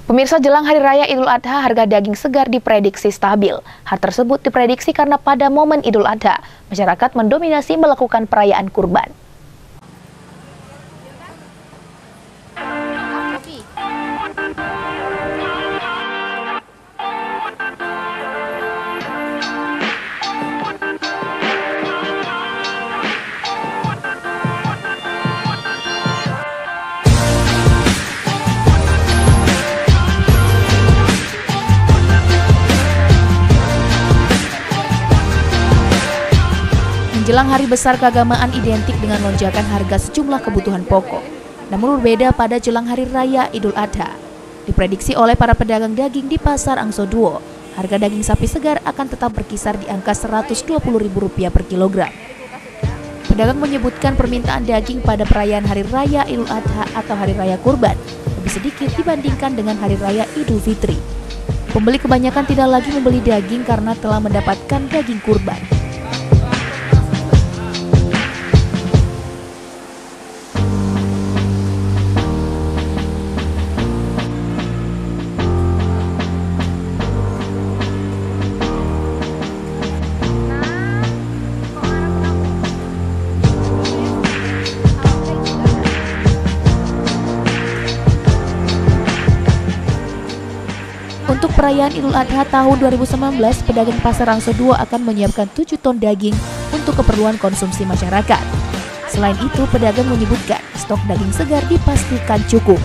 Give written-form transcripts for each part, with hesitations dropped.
Pemirsa, jelang Hari Raya Idul Adha, harga daging segar diprediksi stabil. Hal tersebut diprediksi karena pada momen Idul Adha, masyarakat mendominasi melakukan perayaan kurban. Menjelang hari besar keagamaan identik dengan lonjakan harga sejumlah kebutuhan pokok. Namun berbeda pada jelang Hari Raya Idul Adha. Diprediksi oleh para pedagang daging di Pasar Angsoduo, harga daging sapi segar akan tetap berkisar di angka Rp120.000 per kilogram. Pedagang menyebutkan permintaan daging pada perayaan Hari Raya Idul Adha atau Hari Raya Kurban lebih sedikit dibandingkan dengan Hari Raya Idul Fitri. Pembeli kebanyakan tidak lagi membeli daging karena telah mendapatkan daging kurban. Untuk perayaan Idul Adha tahun 2019, pedagang Pasar Angsoduo akan menyiapkan 7 ton daging untuk keperluan konsumsi masyarakat. Selain itu, pedagang menyebutkan stok daging segar dipastikan cukup.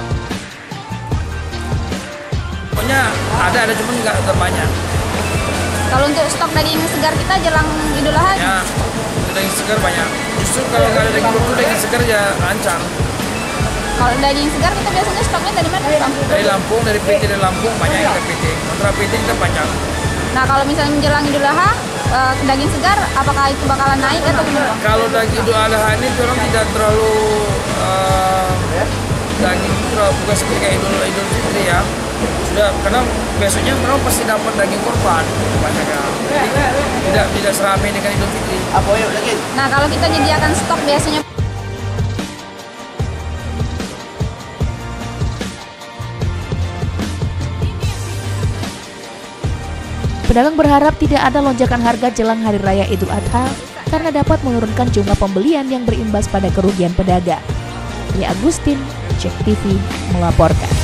Pokoknya ada cuma nggak terbanyak. Kalau untuk stok daging segar kita jelang Idul Adha? Ya, daging segar banyak. Justru kalau nggak ada daging kurban, daging segar ya lancang. Kalau daging segar kita biasanya stoknya dari mana, Bang? Dari Lampung, dari PT dari Lampung banyak yang dari PT. Kontra PT kita banyak. Nah, kalau misalnya menjelang Idul Adha, daging segar apakah itu bakalan naik atau gimana? Kalau daging Idul Adha ini orang tidak terlalu daging bukan seperti kayak Idul Fitri ya. Sudah karena besoknya orang pasti dapat daging kurban banyaknya. Jadi tidak seramai dengan Idul Fitri. Nah, kalau kita menyediakan stok biasanya Pedagang berharap tidak ada lonjakan harga jelang Hari Raya Idul Adha karena dapat menurunkan jumlah pembelian yang berimbas pada kerugian pedagang. Ria Agustin, Cek TV, melaporkan.